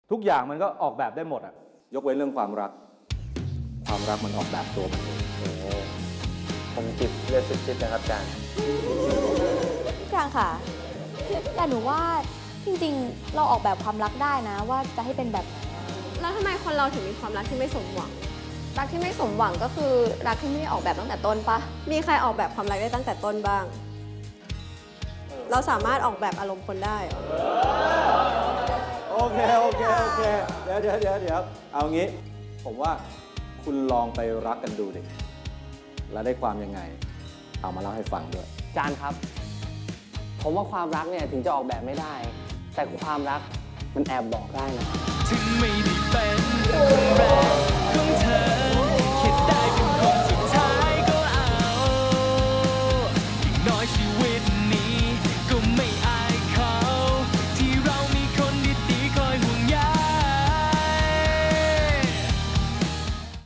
ทุกอย่างมันก็ออกแบบได้หมดอ่ะยกเว้นเรื่องความรักมันออกแบบตัวมันเองผมจิบเลือดซิดๆนะครับอาจารย์อาจารย์ค่ะแต่หนูว่าจริงๆเราออกแบบความรักได้นะว่าจะให้เป็นแบบไหนแล้วทำไมคนเราถึงมีความรักที่ไม่สมหวังรักที่ไม่สมหวังก็คือรักที่ไม่ได้ออกแบบตั้งแต่ต้นปะมีใครออกแบบความรักได้ตั้งแต่ต้นบ้างเราสามารถออกแบบอารมณ์คนได้เหรอโอเคเดี๋ยวเอางี้ผมว่าคุณลองไปรักกันดูดิแล้วได้ความยังไงเอามาเล่าให้ฟังด้วยอาจารย์ครับผมว่าความรักเนี่ยถึงจะออกแบบไม่ได้แต่ความรักมันแอบบอกได้นะถึงไม่ได้เป็นคนแรก